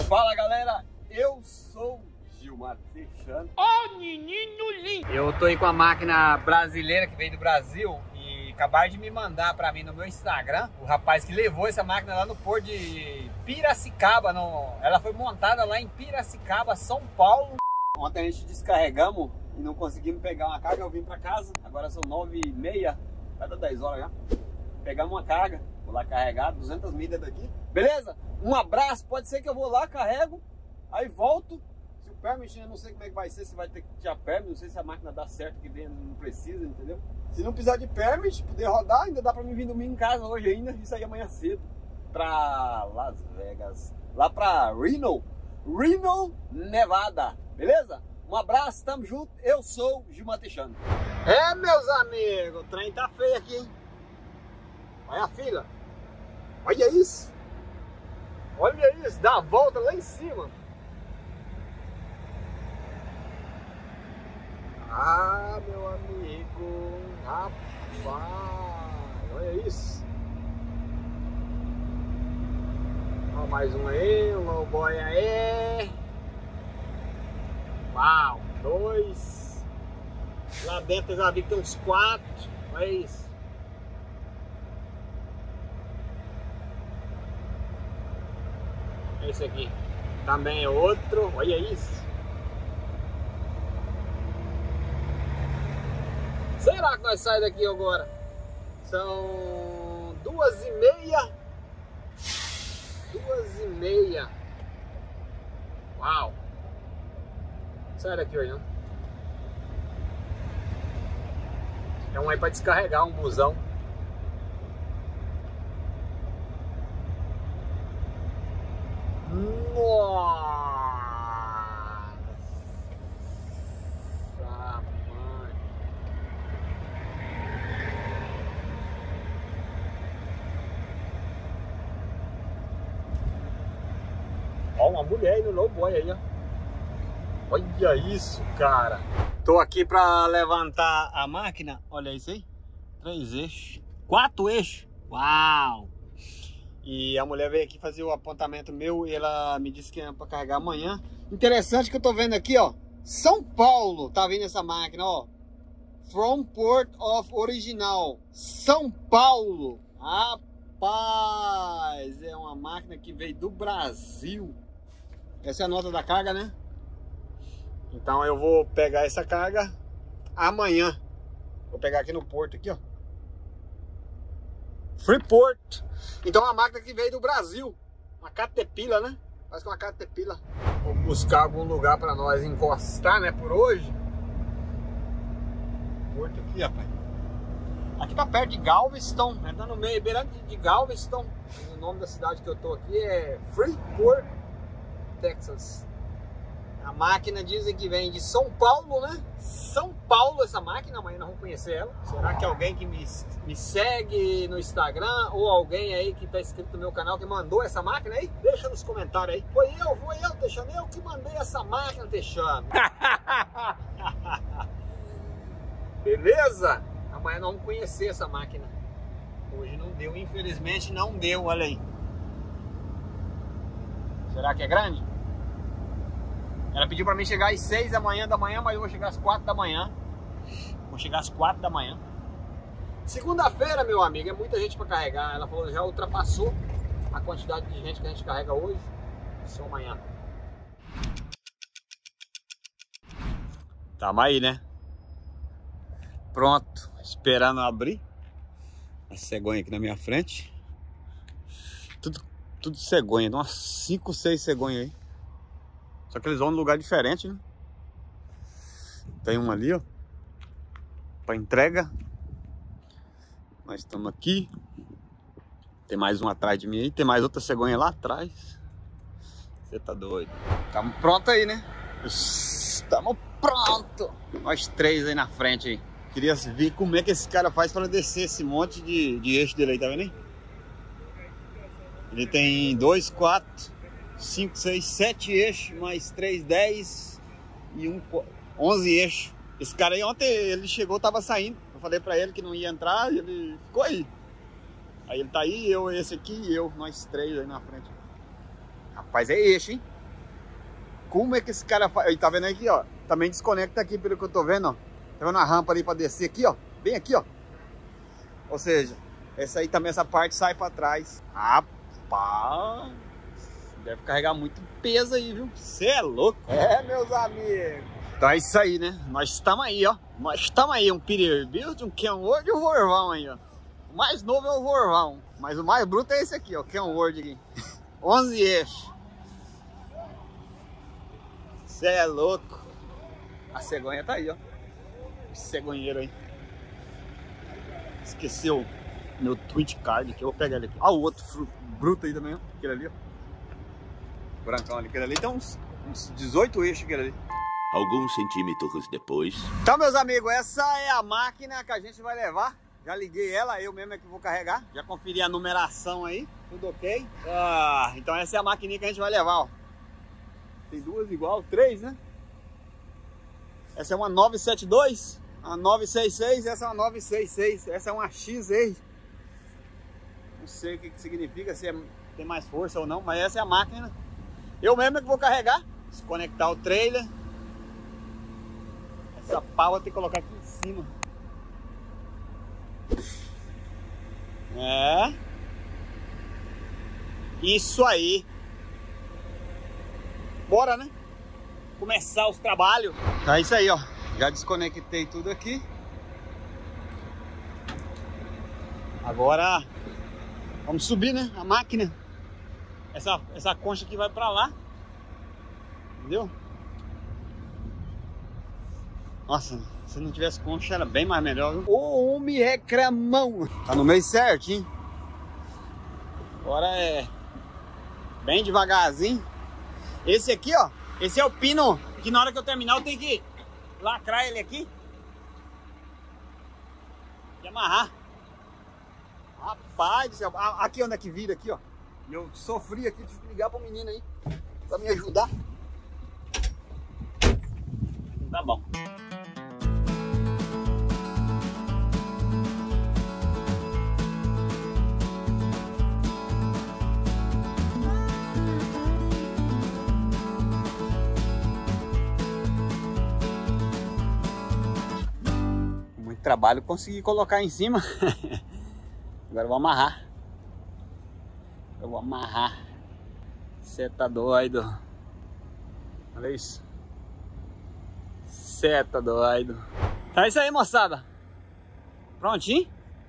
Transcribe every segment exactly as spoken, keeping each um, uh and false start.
Fala galera, eu sou Gilmar Teixeira. Ó, menino lindo! Eu tô aí com a máquina brasileira que veio do Brasil e acabaram de me mandar pra mim no meu Instagram o rapaz que levou essa máquina lá no porto de Piracicaba. No... Ela foi montada lá em Piracicaba, São Paulo. Ontem a gente descarregamos e não conseguimos pegar uma carga. Eu vim pra casa, agora são nove e meia, vai dar dez horas já. Pegamos uma carga, vou lá carregar duzentas milhas daqui. Beleza? Um abraço, pode ser que eu vou lá, carrego, aí volto. Se o permit, eu não sei como é que vai ser, se vai ter que tirar permit, não sei se a máquina dá certo que vem, não precisa, entendeu? Se não precisar de permit, poder rodar, ainda dá pra mim vir domingo em casa hoje ainda e sair amanhã cedo pra Las Vegas, lá pra Reno, Reno, Nevada, beleza? Um abraço, tamo junto, eu sou o Gilmar Teixeira. É, meus amigos, o trem tá feio aqui, hein? Olha a fila, olha isso, olha isso, dá a volta lá em cima. Ah, meu amigo, rapaz, olha isso. Ó, mais um aí, um low boy aí. Uau, dois. Lá dentro eu já vi que tem uns quatro, olha isso. Esse aqui também é outro, olha isso. Será que nós saímos daqui agora? São duas e meia. Duas e meia. Uau. Sai daqui hoje, não? É um aí para descarregar, um busão. Nossa. Ó, uma mulher aí no low boy aí, ó. Olha isso, cara. Tô aqui pra levantar a máquina. Olha isso aí. Três eixos. Quatro eixos. Uau! E a mulher veio aqui fazer o apontamento meu e ela me disse que é pra carregar amanhã. Interessante que eu tô vendo aqui, ó. São Paulo tá vindo essa máquina, ó. From Port of Original. São Paulo. Rapaz, é uma máquina que veio do Brasil. Essa é a nota da carga, né? Então eu vou pegar essa carga amanhã. Vou pegar aqui no porto, aqui, ó. Freeport. Então a máquina que veio do Brasil. Uma Caterpillar, né? Parece que é uma Caterpillar. Vou buscar algum lugar para nós encostar, né? Por hoje. Porto aqui, rapaz. Aqui tá perto de Galveston, né? Tá no meio, beirando de Galveston. O nome da cidade que eu tô aqui é Freeport, Texas. A máquina dizem que vem de São Paulo, né? São Paulo essa máquina, amanhã nós vamos conhecer ela. Será que alguém que me, me segue no Instagram ou alguém aí que tá inscrito no meu canal que mandou essa máquina aí? Deixa nos comentários aí. Foi eu, foi eu, Teixeira, eu que mandei essa máquina, Teixeira. Beleza? Amanhã nós vamos conhecer essa máquina. Hoje não deu, infelizmente não deu, olha aí. Será que é grande? Ela pediu pra mim chegar às seis da manhã da manhã, mas eu vou chegar às quatro da manhã. Vou chegar às quatro da manhã. Segunda-feira, meu amigo, é muita gente pra carregar. Ela falou que já ultrapassou a quantidade de gente que a gente carrega hoje. Só amanhã. Tamo aí, né? Pronto, esperando abrir. A cegonha aqui na minha frente. Tudo, tudo cegonha, umas cinco, seis cegonhas aí. Só que eles vão num lugar diferente, né? Tem uma ali, ó. Pra entrega. Nós estamos aqui. Tem mais um atrás de mim aí. Tem mais outra cegonha lá atrás. Você tá doido. Tamo pronto aí, né? Estamos pronto. Nós três aí na frente aí. Queria ver como é que esse cara faz para descer esse monte de, de eixo dele aí, tá vendo aí? Ele tem dois, quatro, cinco, seis, sete eixos, mais três, dez e um, onze eixos. Esse cara aí ontem ele chegou, tava saindo. Eu falei pra ele que não ia entrar e ele ficou aí. Aí ele tá aí, eu, esse aqui e eu, nós três aí na frente. Rapaz, é eixo, hein? Como é que esse cara faz? Tá vendo aqui, ó? Também desconecta aqui, pelo que eu tô vendo, ó. Tá vendo a rampa ali pra descer aqui, ó? Bem aqui, ó. Ou seja, essa aí também, essa parte sai pra trás. Rapaz, deve carregar muito peso aí, viu? Você é louco. É, meus amigos. Então é isso aí, né? Nós estamos aí, ó. Nós estamos aí, um Peterbilt, um Kenworth e um Vorvão aí, ó. O mais novo é o Vorvão, mas o mais bruto é esse aqui, ó. Kenworth aqui. onze eixos. Você é louco. A cegonha tá aí, ó. Esse cegonheiro aí. Esqueceu meu Twitch card aqui. Eu vou pegar ele aqui. Ah, o outro bruto aí também, ó. Aquele ali, ó. Brancão ali. Aquele ali tem uns, uns dezoito eixos, aquele ali. Alguns centímetros depois. Então, meus amigos, essa é a máquina que a gente vai levar. Já liguei ela, eu mesmo é que vou carregar. Já conferi a numeração aí. Tudo ok. Ah, então essa é a maquininha que a gente vai levar, ó. Tem duas igual, três, né? Essa é uma novecentos e setenta e dois, uma novecentos e sessenta e seis, essa é uma novecentos e sessenta e seis, essa é uma X aí. Não sei o que, que significa, se é, tem mais força ou não, mas essa é a máquina. Eu mesmo é que vou carregar, desconectar o trailer. Essa pá vou ter que colocar aqui em cima. É. Isso aí. Bora, né? Começar os trabalhos. É isso aí, ó. Já desconectei tudo aqui. Agora vamos subir, né? A máquina. Essa, essa concha aqui vai pra lá. Entendeu? Nossa, se não tivesse concha era bem mais melhor, viu? Ô, homem reclamão. Tá no meio certinho. Agora é bem devagarzinho. Esse aqui, ó, esse é o pino que na hora que eu terminar eu tenho que lacrar ele aqui e amarrar. Rapaz do céu, aqui onde é que vira aqui, ó. Eu sofri aqui, tive que ligar pro menino aí pra me ajudar. Tá bom. Trabalho, consegui colocar em cima. Agora eu vou amarrar. Eu vou amarrar. Você tá doido? Olha isso. Você tá doido? Então é isso aí, moçada. Prontinho?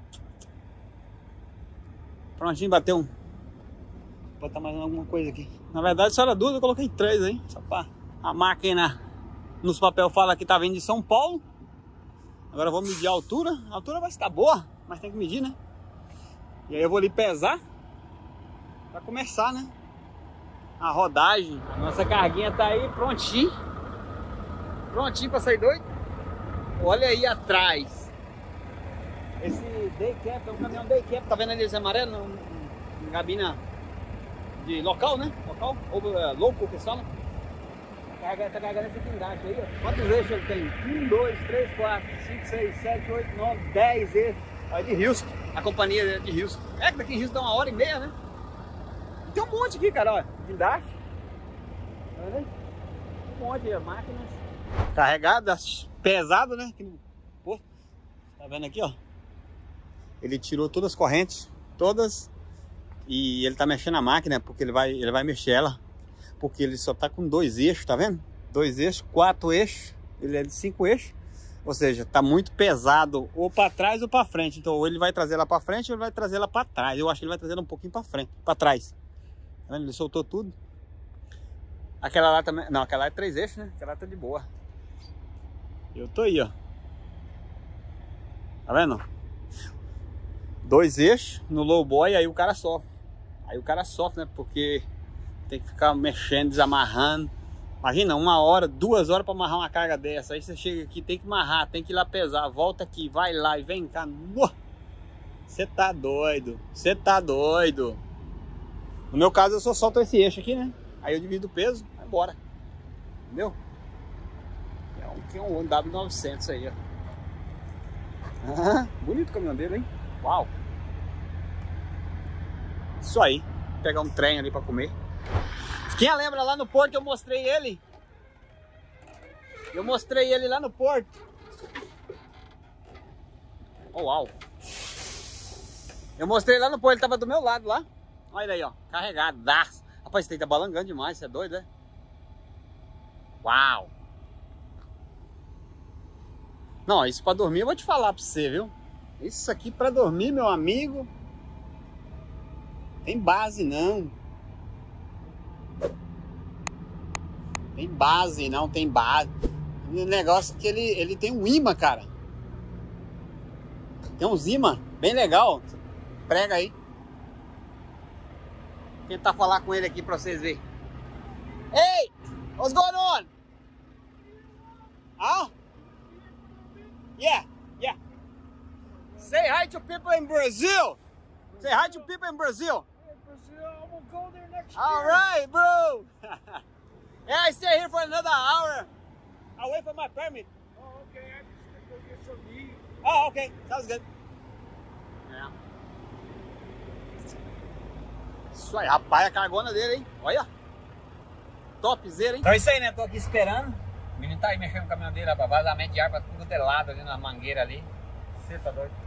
Prontinho, bateu um. Vou botar mais alguma coisa aqui. Na verdade só era duas, eu coloquei três aí. Só pra... A máquina nos papel fala que tá vindo de São Paulo. Agora eu vou medir a altura. A altura vai estar boa, mas tem que medir, né? E aí eu vou ali pesar para começar, né? A rodagem. A nossa carguinha tá aí prontinho. Prontinho para sair doido. Olha aí atrás. Esse day cap é um caminhão day cap. Tá vendo ali esse amarelo? Um, um, gabina de local, né? Local. Ou uh, louco, que falam. Tá carregando esse guindaste aí, ó. Quantos eixos ele tem? um, dois, três, quatro, cinco, seis, sete, oito, nove, dez eixos. Aí de Houston, a companhia de Houston. É que daqui em Houston dá uma hora e meia, né? E tem um monte aqui, cara, ó. Guindaste. Tá vendo? Um monte de máquinas. Carregadas, pesado, né? Aqui no posto. Tá vendo aqui, ó? Ele tirou todas as correntes, todas. E ele tá mexendo a máquina, porque ele vai, ele vai mexer ela. Porque ele só tá com dois eixos, tá vendo? Dois eixos, quatro eixos, ele é de cinco eixos. Ou seja, tá muito pesado ou para trás ou para frente. Então ou ele vai trazer ela para frente ou ele vai trazer ela para trás. Eu acho que ele vai trazer ela um pouquinho para frente, para trás. Tá vendo? Ele soltou tudo. Aquela lá também, não, aquela lá é três eixos, né? Aquela lá tá de boa. Eu tô aí, ó. Tá vendo? Dois eixos no low boy, aí o cara sofre. Aí o cara sofre, né? Porque tem que ficar mexendo, desamarrando. Imagina, uma hora, duas horas para amarrar uma carga dessa. Aí você chega aqui, tem que amarrar, tem que ir lá pesar. Volta aqui, vai lá e vem cá. Você tá doido. Você tá doido. No meu caso, eu só solto esse eixo aqui, né? Aí eu divido o peso, vai embora. Entendeu? É um, que é um W novecentos aí, ó. Ah, bonito o caminhão dele, hein? Uau! Isso aí. Vou pegar um trem ali para comer. Quem lembra lá no porto eu mostrei ele Eu mostrei ele lá no porto. Oh, uau. Eu mostrei lá no porto, ele tava do meu lado lá. Olha ele aí, ó, carregadaço. Rapaz, esse aí tá balangando demais, você é doido, né? Uau. Não, isso pra dormir eu vou te falar pra você, viu? Isso aqui pra dormir, meu amigo, tem base não. Tem base, não tem base. O negócio é que ele, ele tem um imã, cara. Tem uns imã bem legal. Prega aí. Vou tentar falar com ele aqui pra vocês verem. Hey! What's going on? Huh? Yeah, yeah. Say hi to people in Brazil. Say hi to people in Brazil. Brazil, I'm gonna go there next year. All right, bro. Yeah, I stay here for another hour. I'll wait for my permit. Oh, okay. I just go get some meat. Oh, okay. Sounds good. Yeah. Isso aí, rapaz, a cargona dele, hein? Olha. Topzera, hein? Então é isso aí, né? Tô aqui esperando. O menino tá aí mexendo no caminhão dele, rapaz. Vazamento de ar pra tudo é lado ali na mangueira ali. Você tá doido?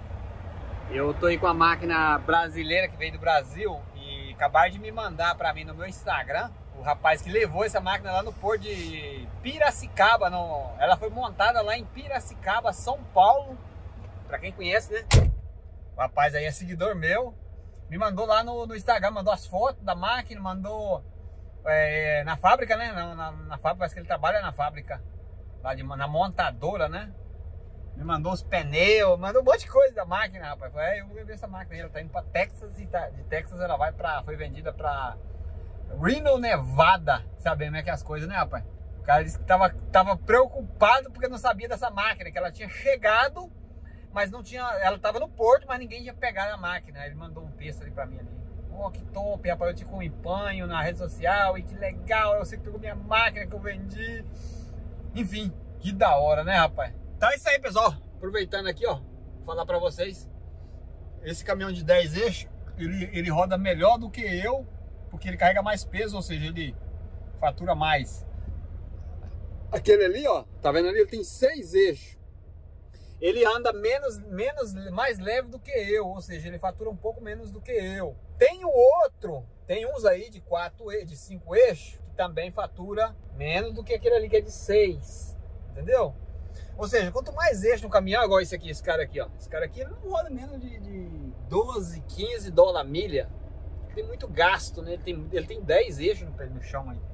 Eu tô aí com a máquina brasileira que veio do Brasil e acabaram de me mandar pra mim no meu Instagram o rapaz que levou essa máquina lá no porto de Piracicaba. No... Ela foi montada lá em Piracicaba, São Paulo. Pra quem conhece, né? O rapaz aí é seguidor meu. Me mandou lá no, no Instagram, mandou as fotos da máquina, mandou é, na fábrica, né? Na, na, na fábrica, parece que ele trabalha na fábrica, lá de, na montadora, né? Me mandou os pneus, mandou um monte de coisa da máquina, rapaz. Falei, é, eu vou ver essa máquina aí, ela tá indo pra Texas e tá, de Texas ela vai pra, foi vendida pra Reno, Nevada. Sabe como é que é as coisas, né, rapaz? O cara disse que tava, tava preocupado porque não sabia dessa máquina, que ela tinha chegado, mas não tinha, ela tava no porto, mas ninguém tinha pegado a máquina. Aí ele mandou um texto ali pra mim ali. Oh, que top, rapaz, eu te com um empanho na rede social e que legal, eu sei que pegou minha máquina que eu vendi. Enfim, que da hora, né, rapaz? Então é isso aí, pessoal. Aproveitando aqui, ó, falar pra vocês. Esse caminhão de dez eixos, ele, ele roda melhor do que eu, porque ele carrega mais peso, ou seja, ele fatura mais. Aquele ali, ó, tá vendo ali? Ele tem seis eixos. Ele anda menos, menos, mais leve do que eu, ou seja, ele fatura um pouco menos do que eu. Tem o outro, tem uns aí de quatro, de cinco eixos, que também fatura menos do que aquele ali que é de seis, entendeu? Ou seja, quanto mais eixo no caminhão, igual esse aqui, esse cara aqui, ó. Esse cara aqui, ele não roda menos de, de doze, quinze dólares a milha. Tem muito gasto, né? Ele tem, ele tem dez eixos no, no chão aí.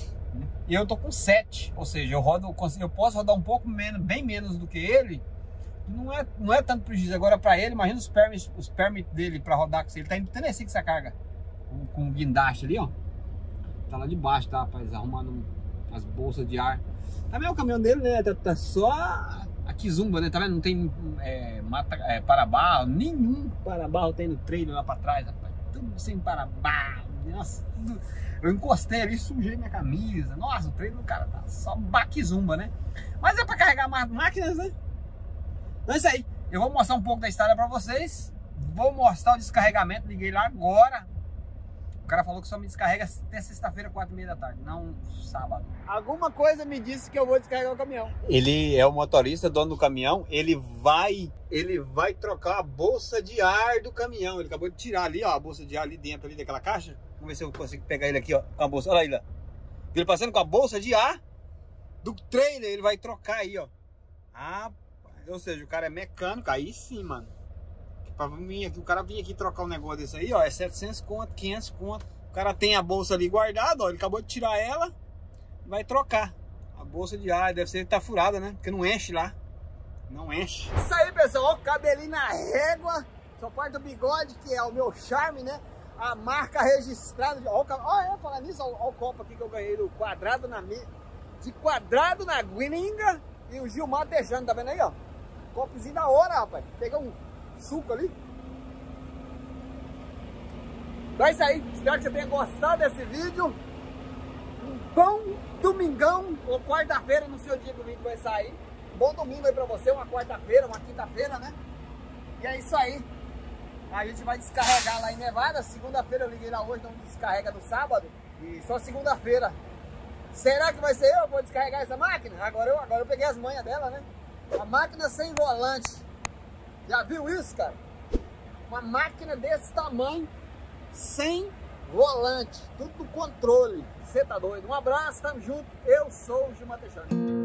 E eu tô com sete, ou seja, eu rodo, eu posso rodar um pouco menos, bem menos do que ele. Não é, não é tanto prejuízo. Agora para ele, imagina os permits, os permits dele para rodar com você. Ele tá indo pro Tennessee com essa carga. Com, com o guindaste ali, ó. Tá lá debaixo, tá, rapaz? Arrumando as bolsas de ar. Também é o caminhão dele, né? Tá, tá só a Kizumba, né? Tá vendo? Não tem é, mata, é, para-barro. Nenhum para-barro tem no trailer lá para trás, rapaz. Tudo sem para-barro. Nossa, tudo... Eu encostei ali, sujei minha camisa. Nossa, o trailer do cara tá só Kizumba, né? Mas é para carregar mais máquinas, né? Então é isso aí. Eu vou mostrar um pouco da estrada para vocês. Vou mostrar o descarregamento. Liguei lá agora. O cara falou que só me descarrega até sexta-feira, quatro e meia da tarde, não sábado. Alguma coisa me disse que eu vou descarregar o caminhão. Ele é o motorista, dono do caminhão. Ele vai, ele vai trocar a bolsa de ar do caminhão. Ele acabou de tirar ali, ó, a bolsa de ar ali dentro ali daquela caixa. Vamos ver se eu consigo pegar ele aqui, ó, com a bolsa. Olha aí, lá. Ele passando com a bolsa de ar do trailer. Ele vai trocar aí, ó. Ah, ou seja, o cara é mecânico. Aí sim, mano. Pra mim, o cara vir aqui trocar um negócio desse aí, ó, é setecentos conto, quinhentos conto. O cara tem a bolsa ali guardada, ó, ele acabou de tirar ela, vai trocar. A bolsa de ar, deve ser que tá furada, né? Porque não enche lá. Não enche. Isso aí, pessoal, ó, cabelinho na régua. Só parte do bigode, que é o meu charme, né? A marca registrada. Ó, ó eu falar nisso, ó, ó o copo aqui que eu ganhei do quadrado na de quadrado na Guininga. E o Gilmar deixando, tá vendo aí, ó? Copozinho da hora, rapaz. Pegou um suco ali. Então é isso aí. Espero que você tenha gostado desse vídeo. Um bom domingão ou quarta-feira, no seu dia que o vídeo vai sair. Um bom domingo aí pra você, uma quarta-feira, uma quinta-feira, né? E é isso aí. A gente vai descarregar lá em Nevada. Segunda-feira eu liguei lá hoje, não descarrega no sábado. E só segunda-feira Será que vai ser eu que vou descarregar essa máquina? Agora eu, agora eu peguei as manhas dela, né? A máquina sem volante. Já viu isso, cara? Uma máquina desse tamanho, sem volante. Tudo no controle. Você tá doido? Um abraço, tamo junto. Eu sou o Gilmar Teixeira.